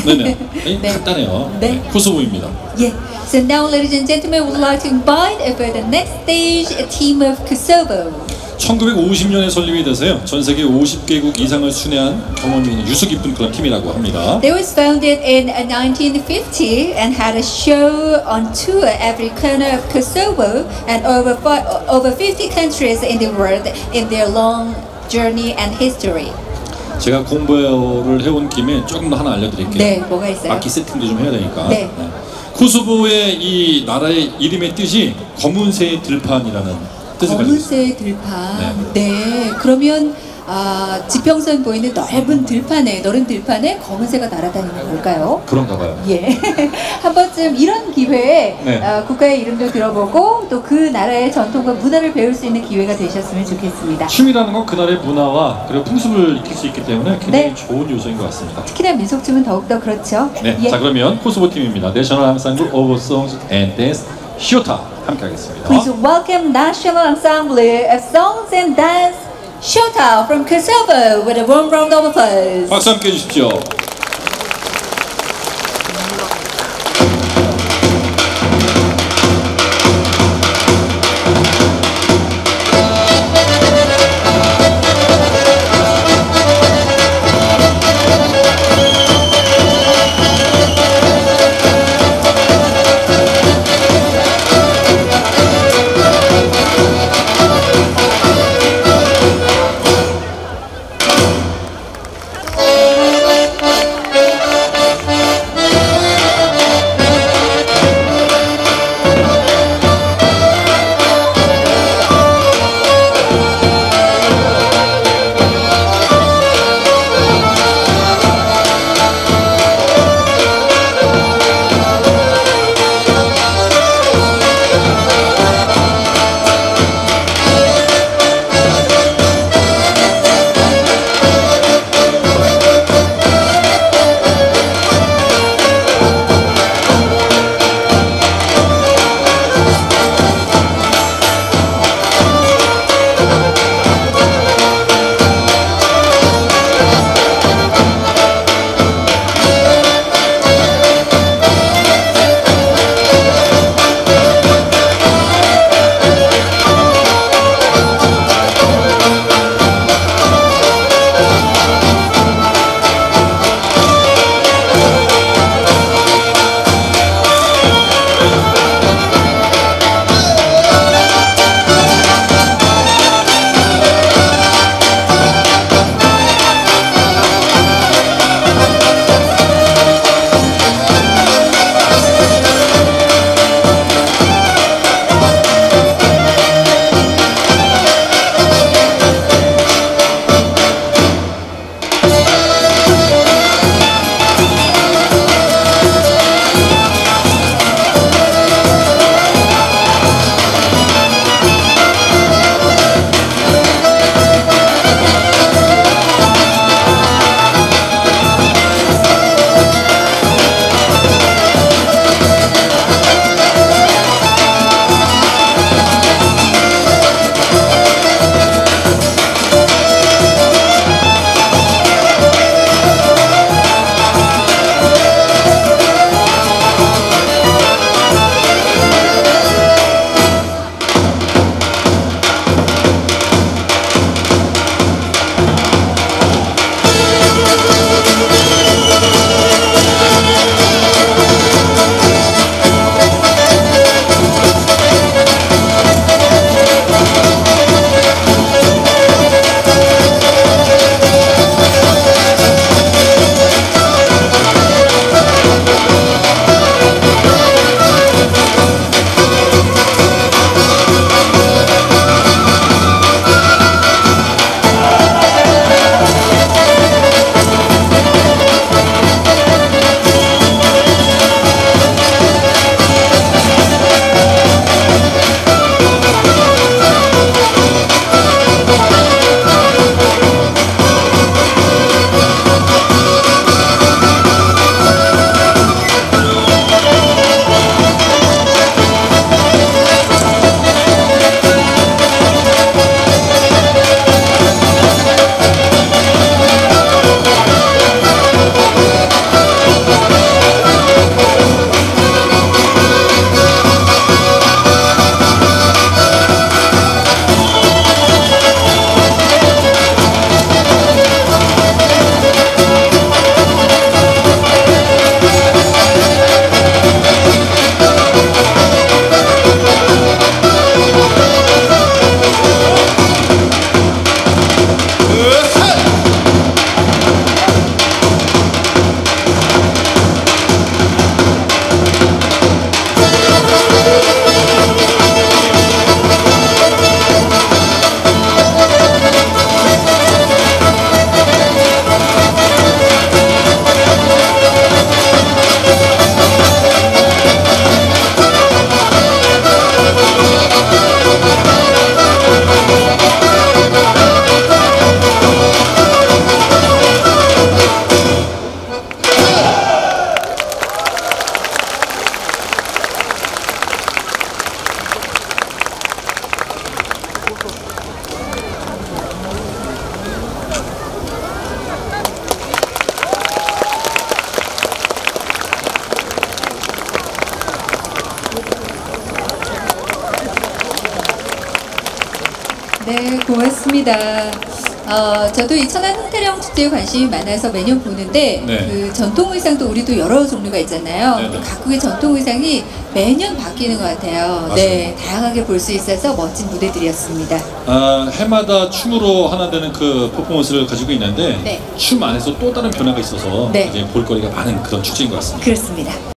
네네. 네. 간단해요. 네. 코소보입니다. Yeah. So now, ladies and gentlemen, we would like to invite for the next stage a team of Kosovo. 1950년에 설립이 돼서요. 전 세계 50개국 이상을 순회한 경험이 있는 유수 깊은 그런 팀이라고 합니다. They was founded in 1950 and had a show on tour every corner of Kosovo and over 50 countries in the world in their long journey and history. 제가 공부를 해온 김에 조금 더 하나 알려드릴게요. 네, 뭐가 있어요? 악기 세팅도 좀 해야 되니까. 네. 네. 코소보의 이 나라의 이름의 뜻이 검은새 들판이라는 뜻을 가지고 있어요. 검은새 들판. 네. 그러면 지평선 보이는 넓은 들판에 검은새가 날아다니는 걸까요? 그런가 봐요. 예. 한 번쯤 이런 기회에 네. 국가의 이름도 들어보고 또 그 나라의 전통과 문화를 배울 수 있는 기회가 되셨으면 좋겠습니다. 춤이라는 건 그 나라의 문화와 그리고 풍습을 익힐 수 있기 때문에 굉장히 네. 좋은 요소인 것 같습니다. 특히나 민속춤은 더욱더 그렇죠. 네. 예. 자, 그러면 코소보 팀입니다. 내셔널 앙상블 오브 송스 앤 댄스 쇼타 함께 하겠습니다. Please welcome National Ensemble of Songs and Dance Shota from Kosovo with a warm round of applause. 박수 함께 해주십시오. 네, 고맙습니다. 저도 이 천안 흥타령 축제에 관심이 많아서 매년 보는데 네. 그 전통 의상도 우리도 여러 종류가 있잖아요. 네, 네. 근데 각국의 전통 의상이 매년 바뀌는 것 같아요. 맞습니다. 네, 다양하게 볼 수 있어서 멋진 무대들이었습니다. 해마다 춤으로 하나 되는 그 퍼포먼스를 가지고 있는데 네. 춤 안에서 또 다른 변화가 있어서 네. 이제 볼거리가 많은 그런 축제인 것 같습니다. 그렇습니다.